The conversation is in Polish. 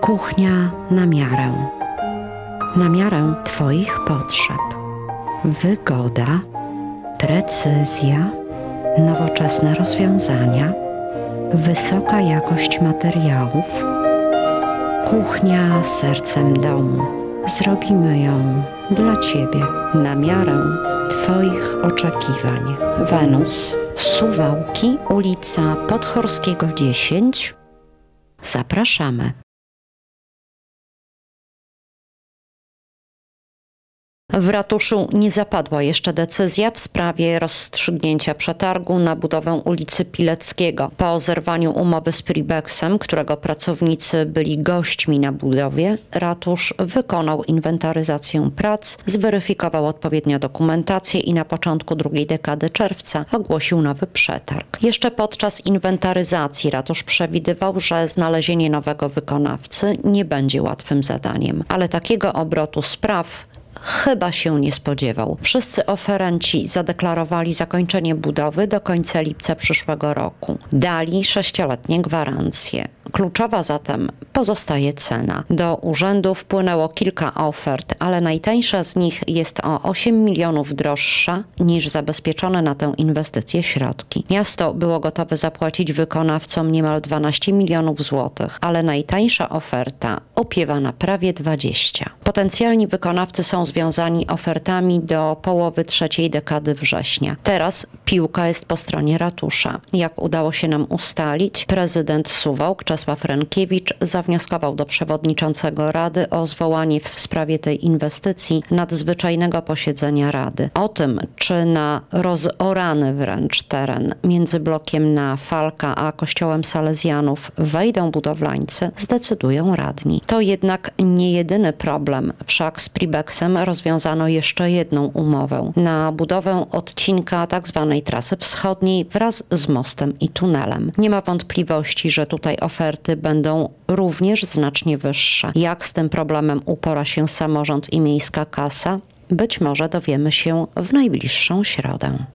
Kuchnia na miarę Twoich potrzeb. Wygoda, precyzja, nowoczesne rozwiązania, wysoka jakość materiałów. Kuchnia sercem domu. Zrobimy ją dla Ciebie, na miarę Twoich oczekiwań. Wenus, Suwałki, ulica Podchorskiego 10. Zapraszamy. W ratuszu nie zapadła jeszcze decyzja w sprawie rozstrzygnięcia przetargu na budowę ulicy Pileckiego. Po zerwaniu umowy z Pribexem, którego pracownicy byli gośćmi na budowie, ratusz wykonał inwentaryzację prac, zweryfikował odpowiednią dokumentację i na początku drugiej dekady czerwca ogłosił nowy przetarg. Jeszcze podczas inwentaryzacji ratusz przewidywał, że znalezienie nowego wykonawcy nie będzie łatwym zadaniem, ale takiego obrotu spraw chyba się nie spodziewał. Wszyscy oferenci zadeklarowali zakończenie budowy do końca lipca przyszłego roku. Dali 6-letnie gwarancje. Kluczowa zatem pozostaje cena. Do urzędu wpłynęło kilka ofert, ale najtańsza z nich jest o 8 milionów droższa niż zabezpieczone na tę inwestycję środki. Miasto było gotowe zapłacić wykonawcom niemal 12 milionów złotych, ale najtańsza oferta opiewa na prawie 20. Potencjalni wykonawcy są związani ofertami do połowy trzeciej dekady września. Teraz piłka jest po stronie ratusza. Jak udało się nam ustalić, prezydent Suwałk Czesław Rękiewicz zawnioskował do przewodniczącego Rady o zwołanie w sprawie tej inwestycji nadzwyczajnego posiedzenia Rady. O tym, czy na rozorany wręcz teren między blokiem na Falka a kościołem Salezjanów wejdą budowlańcy, zdecydują radni. To jednak nie jedyny problem. Wszak z Pribexem rozwiązano jeszcze jedną umowę na budowę odcinka tzw. trasy wschodniej wraz z mostem i tunelem. Nie ma wątpliwości, że tutaj oferty będą również znacznie wyższe. Jak z tym problemem upora się samorząd i miejska kasa? Być może dowiemy się w najbliższą środę.